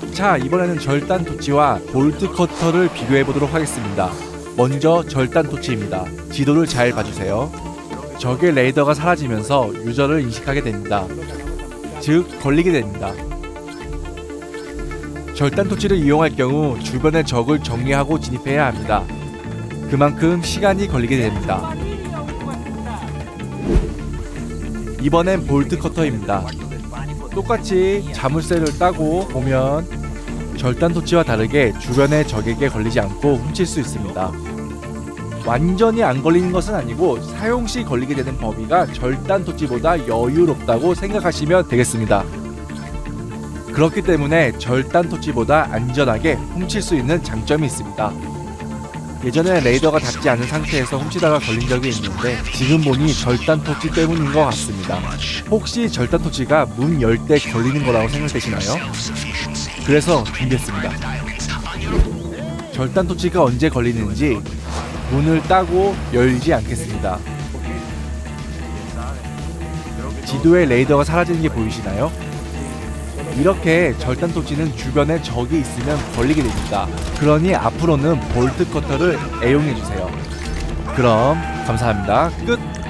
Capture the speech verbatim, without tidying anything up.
자, 이번에는 절단 토치와 볼트 커터를 비교해 보도록 하겠습니다. 먼저 절단 토치입니다. 지도를 잘 봐주세요. 적의 레이더가 사라지면서 유저를 인식하게 됩니다. 즉, 걸리게 됩니다. 절단 토치를 이용할 경우 주변의 적을 정리하고 진입해야 합니다. 그만큼 시간이 걸리게 됩니다. 이번엔 볼트 커터입니다. 똑같이 자물쇠를 따고 보면 절단 토치와 다르게 주변의 적에게 걸리지 않고 훔칠 수 있습니다. 완전히 안 걸리는 것은 아니고 사용 시 걸리게 되는 범위가 절단 토치보다 여유롭다고 생각하시면 되겠습니다. 그렇기 때문에 절단 토치보다 안전하게 훔칠 수 있는 장점이 있습니다. 예전에 레이더가 닿지 않은 상태에서 훔치다가 걸린 적이 있는데 지금 보니 절단 토치 때문인 것 같습니다. 혹시 절단 토치가 문 열 때 걸리는 거라고 생각되시나요? 그래서 준비했습니다. 절단 토치가 언제 걸리는지 문을 따고 열지 않겠습니다. 지도에 레이더가 사라지는 게 보이시나요? 이렇게 절단 토치는 주변에 적이 있으면 걸리게 됩니다. 그러니 앞으로는 볼트 커터를 애용해주세요. 그럼 감사합니다. 끝!